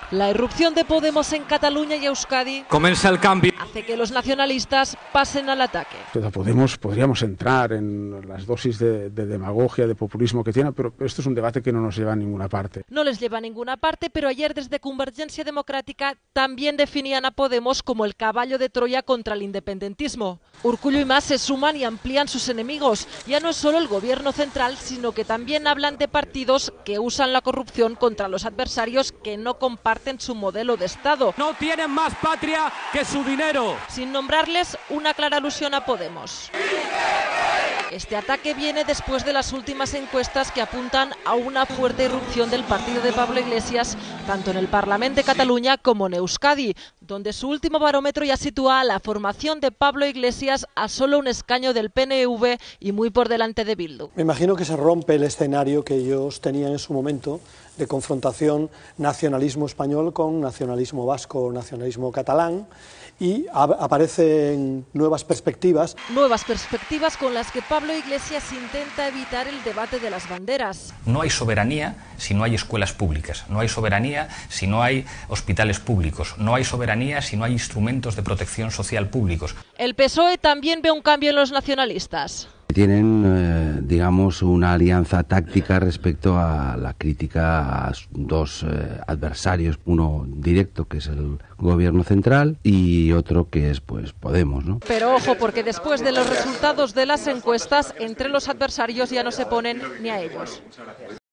La irrupción de Podemos en Cataluña y Euskadi comienza el cambio. Hace que los nacionalistas pasen al ataque. Podemos podríamos entrar en las dosis de demagogia, de populismo que tiene, pero esto es un debate que no nos lleva a ninguna parte. No les lleva a ninguna parte, pero ayer desde Convergencia Democrática también definían a Podemos como el caballo de Troya contra el independentismo. Urkullu y Mas se suman y amplían sus enemigos. Ya no es solo el gobierno central, sino que también hablan de partidos que usan la corrupción contra los adversarios que no comparten su modelo de Estado. No tienen más patria que su dinero. Sin nombrarles, una clara alusión a Podemos. Este ataque viene después de las últimas encuestas que apuntan a una fuerte irrupción del partido de Pablo Iglesias, tanto en el Parlamento de Cataluña como en Euskadi, donde su último barómetro ya sitúa a la formación de Pablo Iglesias a solo un escaño del PNV y muy por delante de Bildu. Me imagino que se rompe el escenario que ellos tenían en su momento de confrontación nacionalismo español con nacionalismo vasco o nacionalismo catalán, y aparecen nuevas perspectivas. Nuevas perspectivas con las que Pablo Iglesias intenta evitar el debate de las banderas. No hay soberanía si no hay escuelas públicas, no hay soberanía si no hay hospitales públicos, no hay soberanía si no hay instrumentos de protección social públicos. El PSOE también ve un cambio en los nacionalistas. Tienen, digamos, una alianza táctica respecto a la crítica a dos adversarios, uno directo que es el gobierno central y otro que es pues Podemos, ¿no? Pero ojo, porque después de los resultados de las encuestas, entre los adversarios ya no se ponen ni a ellos.